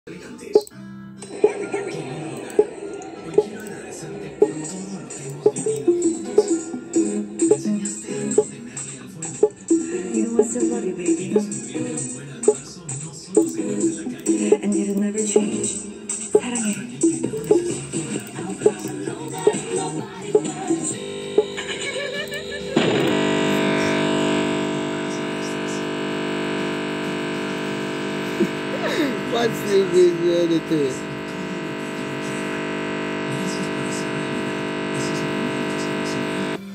elegantes. Hoy quiero agradecerte por todo lo que hemos vivido juntos. Me enseñaste a no temerle al fuego. You know what's so lovely, baby? Y descubrir que un buen almuerzo no solo se come en la calle. And it'll never change. 사랑해. What's the big editor?